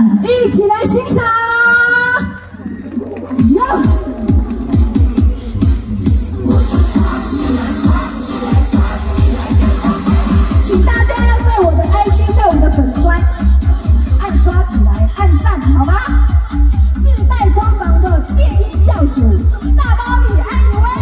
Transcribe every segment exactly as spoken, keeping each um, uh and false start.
一起来欣赏。哟！请大家要在我的 I G， 在我的粉专按刷起来，按赞，好吗？自带光芒的电音教主大包米爱你威。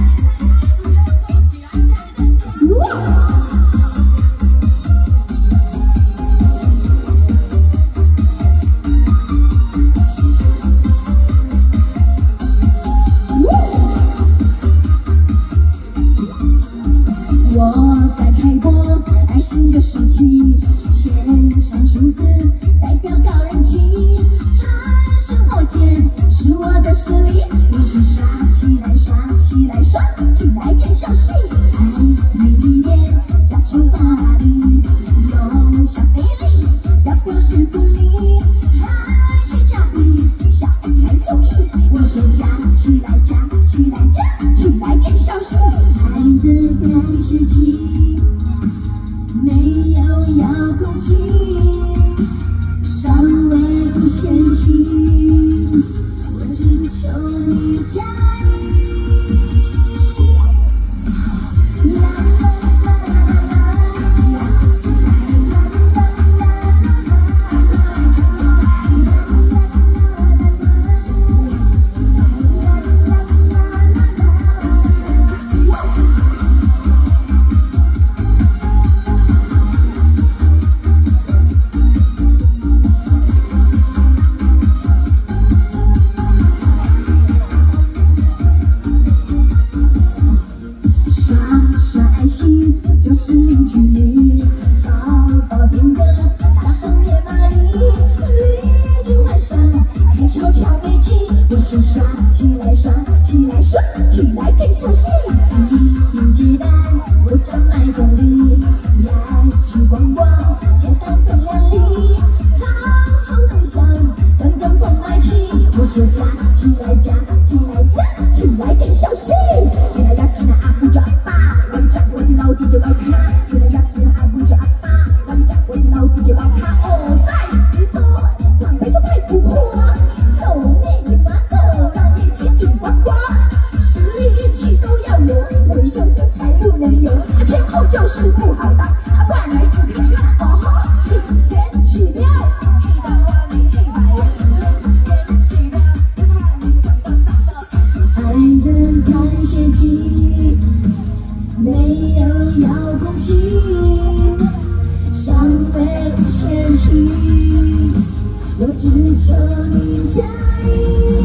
我在开播，爱心就手机，线上数字代表高人气，传是火箭，是我的实力，一起刷起来，刷起来，刷起来看小戏，爱美一点，加出法力，用小费力，要表示福利，还是加一，小 S 还综艺，我说加起来，加起来，加起来看小戏，爱的感谢祭。 没有遥控器，上位不嫌弃，我只求你加一。啦啦啦啦啦，就是零距离，宝宝变个大上面马力，绿金环上，还悄悄飞起，我说刷起来，刷起来，刷起来看小戏，一点鸡蛋，我专卖公里，来去逛逛，街道送两粒，汤好浓香，等等风来起，我说加起来，加起来，加起来看小戏，原来呀，那阿布叫阿爸。 我的老弟就老卡，原来呀，原来阿布叫阿爸，哪里讲我的老弟就老卡哦，再次多，长辈说太浮夸，后面也发抖，让眼睛顶呱呱，实力运气都要有，微笑色彩不能有，天后就是不好当，换来思考看哦吼，一元起标，黑白呀你黑白呀，一元起标，跟他你上到上到，爱的感谢祭。 没有遥控器，上位不嫌弃，我只求你加一。